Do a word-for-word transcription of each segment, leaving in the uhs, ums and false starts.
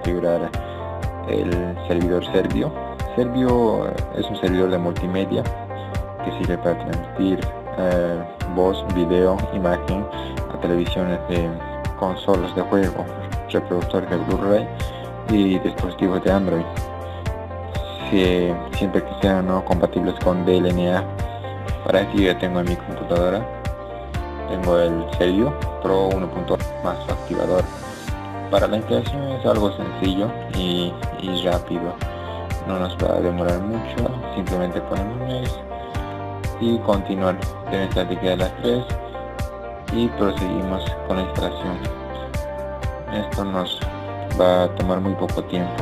configurar el servidor Servio. Servio es un servidor de multimedia que sirve para transmitir eh, voz, video, imagen a televisiones de consolas de juego, reproductores de Blu-ray y dispositivos de Android, si, siempre que sean ¿no? compatibles con D L N A. Para eso yo tengo en mi computadora, tengo el Servio Pro uno punto uno más su activador. Para la instalación es algo sencillo y, y rápido, no nos va a demorar mucho, simplemente ponemos next y continuar. Deben estar de las tres y proseguimos con la instalación. Esto nos va a tomar muy poco tiempo.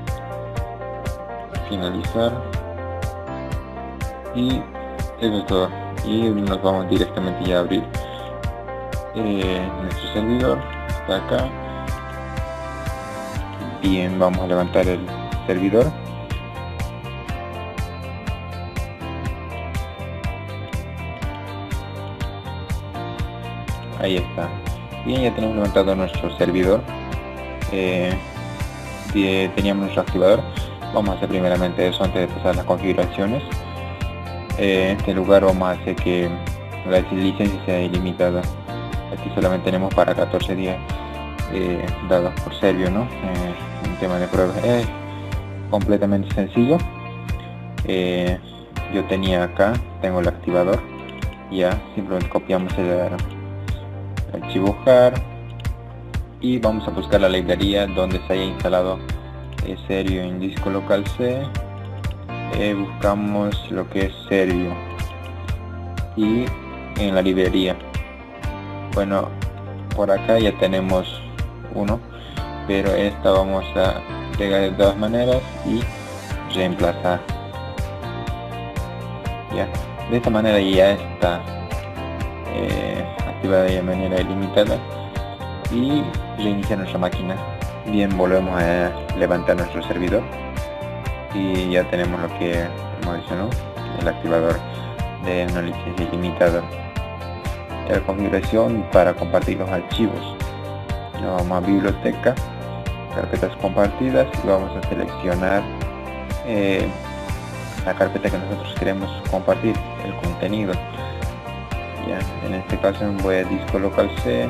Finalizar y eso es todo, y nos vamos directamente ya a abrir eh, nuestro servidor. Está acá. Bien, vamos a levantar el servidor. Ahí está. Bien, ya tenemos levantado nuestro servidor. Eh, teníamos nuestro activador. Vamos a hacer primeramente eso antes de pasar las configuraciones. Eh, en este lugar vamos a hacer que la licencia sea ilimitada. Aquí solamente tenemos para catorce días eh, dados por Servio, ¿no? Eh, un tema de pruebas es completamente sencillo. Eh, yo tenía acá, tengo el activador. Ya simplemente copiamos el archivo jar y vamos a buscar la librería donde se haya instalado eh, Servio en disco local C. Eh, buscamos lo que es Servio y en la librería, bueno, por acá ya tenemos uno, pero esta vamos a pegar de todas maneras y reemplazar. Ya, de esta manera ya está eh, activada de manera ilimitada y reinicia nuestra máquina. Bien, volvemos a levantar nuestro servidor y ya tenemos lo que hemos dicho, ¿no? El activador de una licencia ilimitada. La configuración para compartir los archivos. Nos vamos a biblioteca, carpetas compartidas y vamos a seleccionar eh, la carpeta que nosotros queremos compartir, el contenido. Ya, en este caso voy a disco local C,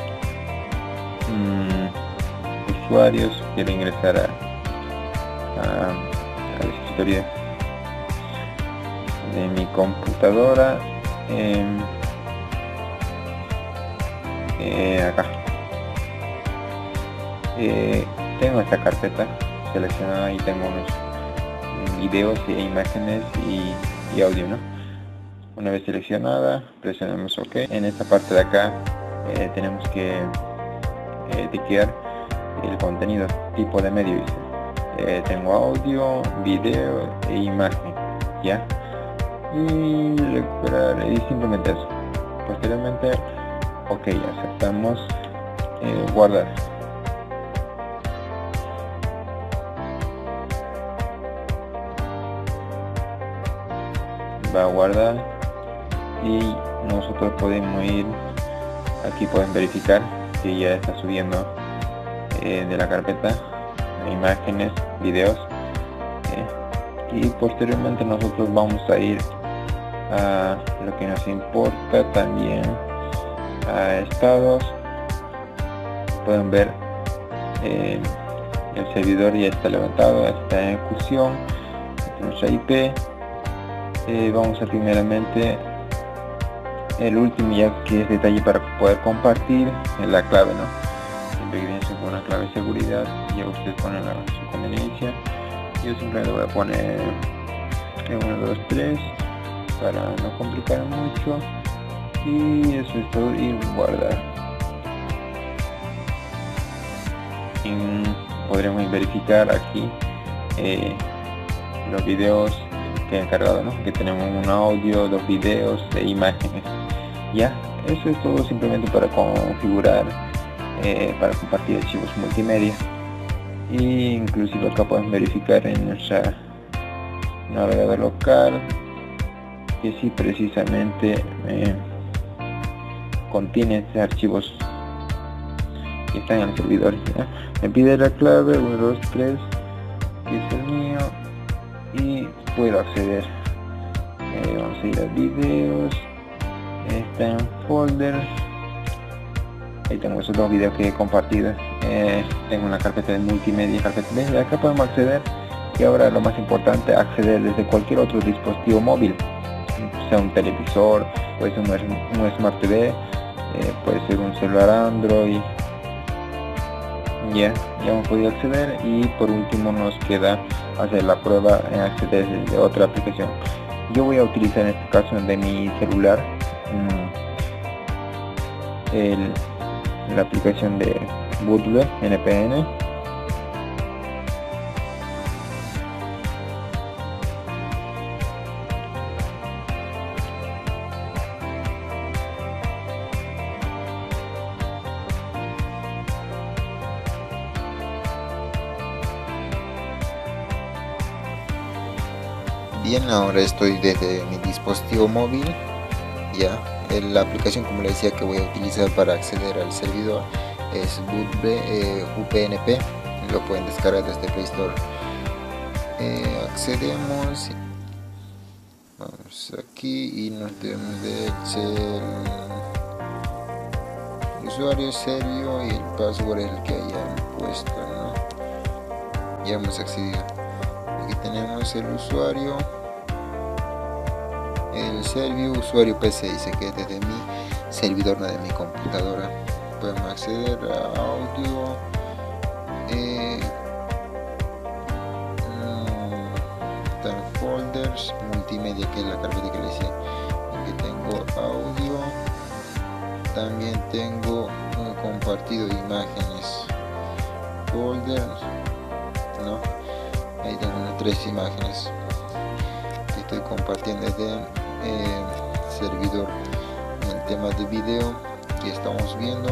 mm, usuarios, quiero ingresar a, a, al escritorio de mi computadora. Eh, eh, acá eh, tengo esta carpeta seleccionada y tengo unos videos y imágenes y, y audio, ¿no? Una vez seleccionada, presionamos OK. En esta parte de acá eh, tenemos que eh, etiquetar el contenido, tipo de medio, dice. Eh, tengo audio, video e imagen, ya, y recuperar y simplemente eso. Posteriormente OK, aceptamos, eh, guardar. Va a guardar y nosotros podemos ir aquí, pueden verificar que ya está subiendo eh, de la carpeta imágenes, videos, eh, y posteriormente nosotros vamos a ir a lo que nos importa también, a estados. Pueden ver eh, el servidor ya está levantado, está en ejecución, nuestra I P. Eh, vamos a primeramente el último, ya que es detalle para poder compartir, es la clave, ¿no? Siempre que viene con una clave de seguridad, ya ustedes ponen a su conveniencia. Yo simplemente voy a poner uno, dos, tres para no complicar mucho, y eso es todo, y guardar. Y podremos verificar aquí eh, los videos que he encargado, ¿no? Que tenemos un audio, dos videos e imágenes. Ya, eso es todo simplemente para configurar, eh, para compartir archivos multimedia. Y inclusive acá pueden verificar en nuestra navegador local que sí precisamente eh, contiene estos archivos que están en el servidor, ¿ya? me pide la clave uno dos tres, que es el mío, y puedo acceder. Eh, vamos a ir a videos, está en folders, ahí tengo esos dos videos que he compartido. Eh, tengo una carpeta de multimedia, carpeta de acá podemos acceder. Y ahora lo más importante, acceder desde cualquier otro dispositivo móvil, sea un televisor, puede ser un, un Smart T V, eh, puede ser un celular Android. Ya, ya hemos podido acceder, y por último nos queda hacer la prueba en acceder desde otra aplicación. Yo voy a utilizar en este caso de mi celular el, la aplicación de Bootleg N P N. Bien, ahora estoy desde mi dispositivo móvil. Ya, la aplicación, como le decía, que voy a utilizar para acceder al servidor es Bootleg eh, U P N P. Lo pueden descargar desde Play Store. Eh, accedemos, vamos aquí y nos debemos de el usuario serio y el password es el que hayan puesto, ¿no? Ya hemos accedido. Aquí tenemos el usuario, el servicio, usuario P C, dice que es desde mi servidor, no de mi computadora. Podemos acceder a audio, eh, está en folders, multimedia, que es la carpeta que le decía. Aquí tengo audio, también tengo un compartido de imágenes, folders, no, ahí tengo unas tres imágenes que estoy compartiendo desde eh, servidor. En el tema de video que estamos viendo,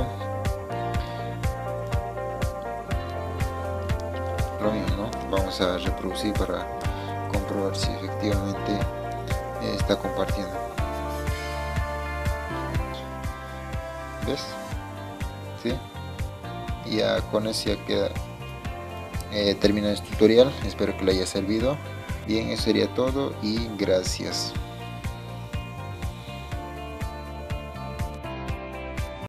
lo mismo, ¿no? Vamos a reproducir para comprobar si efectivamente eh, está compartiendo. ¿Ves? ¿Sí? Ya con eso ya queda eh, termina este tutorial. Espero que le haya servido. Bien, eso sería todo y gracias.